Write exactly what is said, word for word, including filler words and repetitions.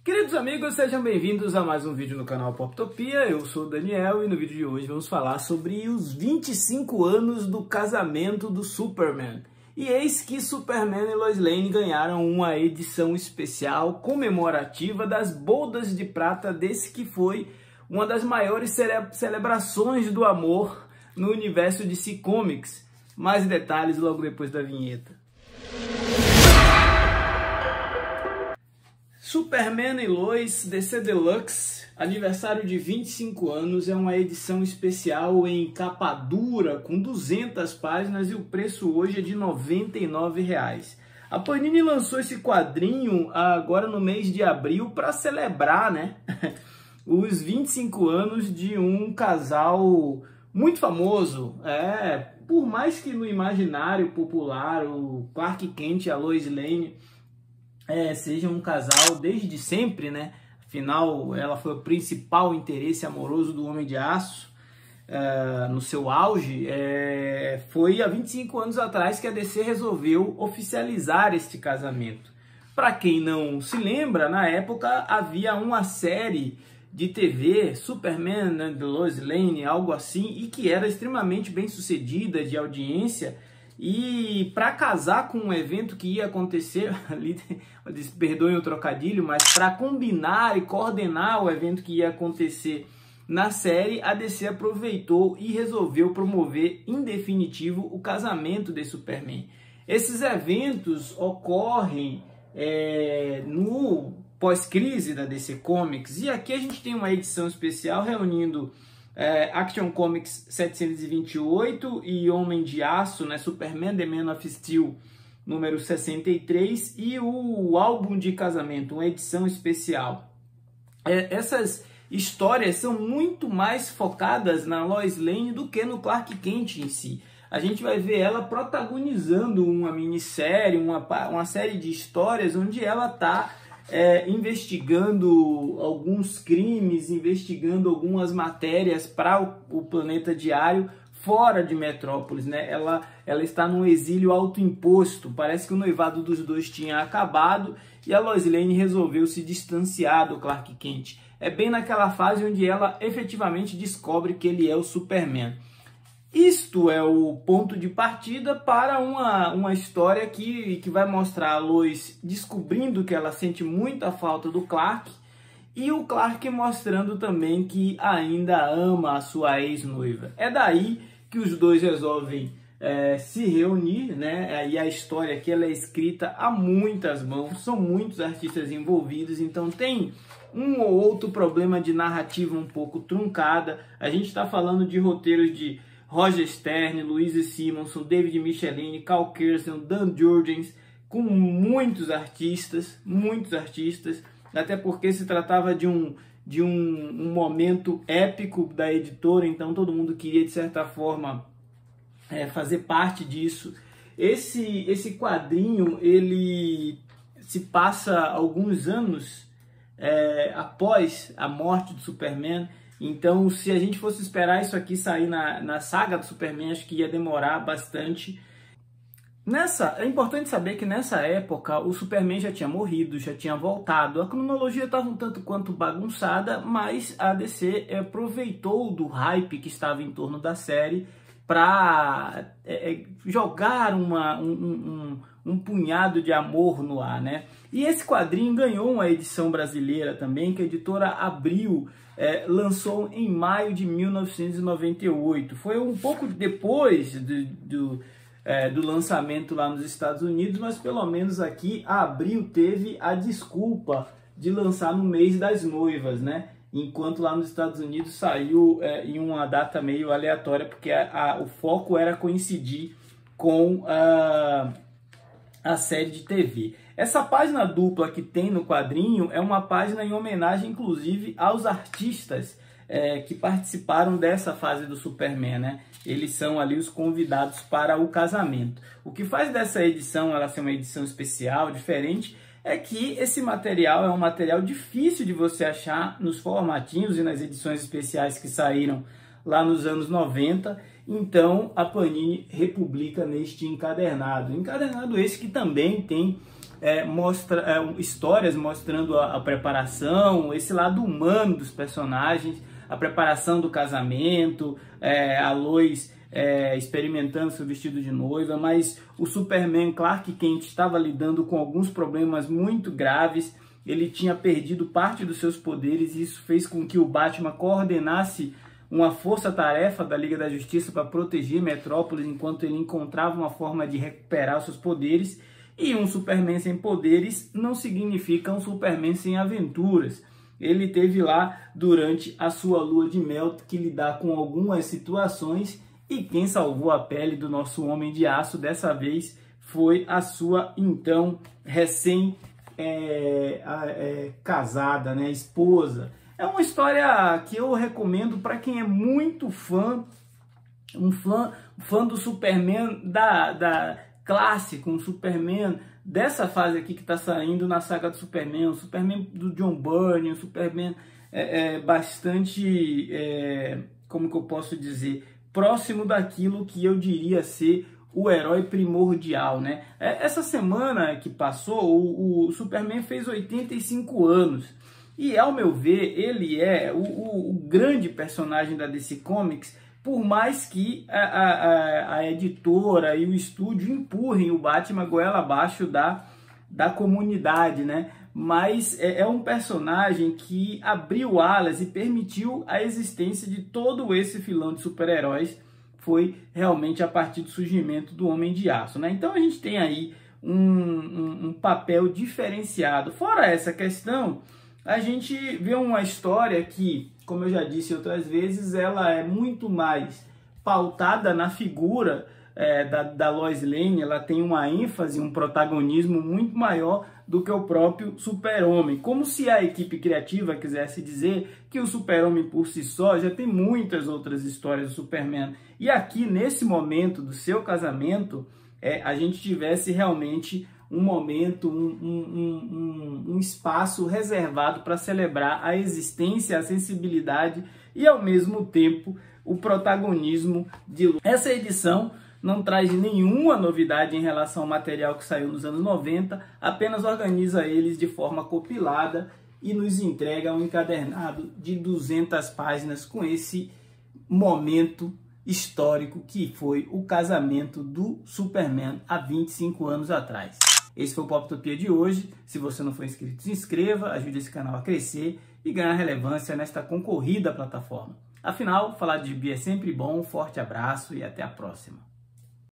Queridos amigos, sejam bem-vindos a mais um vídeo no canal Poptopia. Eu sou o Daniel e no vídeo de hoje vamos falar sobre os vinte e cinco anos do casamento do Superman. E eis que Superman e Lois Lane ganharam uma edição especial comemorativa das bodas de prata desse que foi uma das maiores cele- celebrações do amor no universo D C Comics. Mais detalhes logo depois da vinheta. Superman e Lois D C Deluxe, aniversário de vinte e cinco anos, é uma edição especial em capa dura com duzentas páginas e o preço hoje é de noventa e nove reais. A Panini lançou esse quadrinho agora no mês de abril para celebrar, né, os vinte e cinco anos de um casal muito famoso. É, por mais que no imaginário popular o Clark Kent e a Lois Lane É, seja um casal desde sempre, né? Afinal, ela foi o principal interesse amoroso do Homem de Aço é, no seu auge. É, foi há vinte e cinco anos atrás que a D C resolveu oficializar este casamento. Para quem não se lembra, na época havia uma série de T V, Superman and Lois Lane, algo assim, e que era extremamente bem sucedida de audiência. E para casar com um evento que ia acontecer, ali, perdoem o trocadilho, mas para combinar e coordenar o evento que ia acontecer na série, a D C aproveitou e resolveu promover em definitivo o casamento de Superman. Esses eventos ocorrem é, no pós-crise da D C Comics, e aqui a gente tem uma edição especial reunindo É, Action Comics setecentos e vinte e oito e Homem de Aço, né, Superman The Man of Steel número sessenta e três, e o álbum de casamento, uma edição especial. É, essas histórias são muito mais focadas na Lois Lane do que no Clark Kent em si. A gente vai ver ela protagonizando uma minissérie, uma, uma série de histórias onde ela está É, investigando alguns crimes, investigando algumas matérias para o, o planeta diário fora de Metrópolis, né? Ela, ela está num exílio autoimposto. Parece que o noivado dos dois tinha acabado e a Lois Lane resolveu se distanciar do Clark Kent. É bem naquela fase onde ela efetivamente descobre que ele é o Superman. Isto é o ponto de partida para uma, uma história que, que vai mostrar a Lois descobrindo que ela sente muita falta do Clark e o Clark mostrando também que ainda ama a sua ex-noiva. É daí que os dois resolvem é, se reunir, né? E a história aqui ela é escrita a muitas mãos, são muitos artistas envolvidos, então tem um ou outro problema de narrativa um pouco truncada. A gente está falando de roteiros de Roger Stern, Louise Simonson, David Michelinie, Cal Kirsten, Dan Jurgens, com muitos artistas, muitos artistas, até porque se tratava de um, de um, um momento épico da editora, então todo mundo queria, de certa forma, é, fazer parte disso. Esse, esse quadrinho, ele se passa alguns anos é, após a morte do Superman. Então, se a gente fosse esperar isso aqui sair na, na saga do Superman, acho que ia demorar bastante. Nessa, é importante saber que nessa época o Superman já tinha morrido, já tinha voltado. A cronologia estava um tanto quanto bagunçada, mas a D C aproveitou do hype que estava em torno da série para é, jogar uma, um, um, um punhado de amor no ar, né? E esse quadrinho ganhou uma edição brasileira também, que a editora Abril É, lançou em maio de mil novecentos e noventa e oito. Foi um pouco depois do, do, é, do lançamento lá nos Estados Unidos, mas pelo menos aqui a Abril teve a desculpa de lançar no mês das noivas, né? Enquanto lá nos Estados Unidos saiu é, em uma data meio aleatória, porque a, a, o foco era coincidir com a, a série de T V. Essa página dupla que tem no quadrinho é uma página em homenagem, inclusive, aos artistas é, que participaram dessa fase do Superman, né? Eles são ali os convidados para o casamento. O que faz dessa edição ela ser uma edição especial, diferente, é que esse material é um material difícil de você achar nos formatinhos e nas edições especiais que saíram lá nos anos noventa. Então, a Panini republica neste encadernado. Encadernado esse que também tem é, mostra, é, histórias mostrando a, a preparação, esse lado humano dos personagens, a preparação do casamento, é, a Lois é, experimentando seu vestido de noiva, mas o Superman Clark Kent estava lidando com alguns problemas muito graves. Ele tinha perdido parte dos seus poderes e isso fez com que o Batman coordenasse uma força-tarefa da Liga da Justiça para proteger Metrópolis enquanto ele encontrava uma forma de recuperar os seus poderes. E um Superman sem poderes não significa um Superman sem aventuras. Ele teve lá, durante a sua lua de mel, que lidar com algumas situações, e quem salvou a pele do nosso Homem de Aço dessa vez foi a sua, então, recém É, é, casada, né, esposa. É uma história que eu recomendo para quem é muito fã, um fã, fã do Superman da, da clássico, um Superman dessa fase aqui que está saindo na saga do Superman, o Superman do John Byrne, um Superman é, é, bastante, é, como que eu posso dizer, próximo daquilo que eu diria ser o herói primordial, né? Essa semana que passou, o, o Superman fez oitenta e cinco anos. E, ao meu ver, ele é o, o, o grande personagem da D C Comics, por mais que a, a, a editora e o estúdio empurrem o Batman goela abaixo da, da comunidade, né? Mas é, é um personagem que abriu alas e permitiu a existência de todo esse filão de super-heróis. Foi realmente a partir do surgimento do Homem de Aço, né? Então a gente tem aí um, um, um papel diferenciado. Fora essa questão, a gente vê uma história que, como eu já disse outras vezes, ela é muito mais pautada na figura é, da, da Lois Lane. Ela tem uma ênfase, um protagonismo muito maior do que o próprio Super-Homem. Como se a equipe criativa quisesse dizer que o Super-Homem por si só já tem muitas outras histórias do Superman. E aqui, nesse momento do seu casamento, é, a gente tivesse realmente um momento, um, um, um, um espaço reservado para celebrar a existência, a sensibilidade e, ao mesmo tempo, o protagonismo de Lois. Essa edição não traz nenhuma novidade em relação ao material que saiu nos anos noventa, apenas organiza eles de forma compilada e nos entrega um encadernado de duzentas páginas com esse momento histórico que foi o casamento do Superman há vinte e cinco anos atrás. Esse foi o Poptopia de hoje. Se você não for inscrito, se inscreva, ajude esse canal a crescer e ganhar relevância nesta concorrida plataforma. Afinal, falar de gibi é sempre bom. Um forte abraço e até a próxima.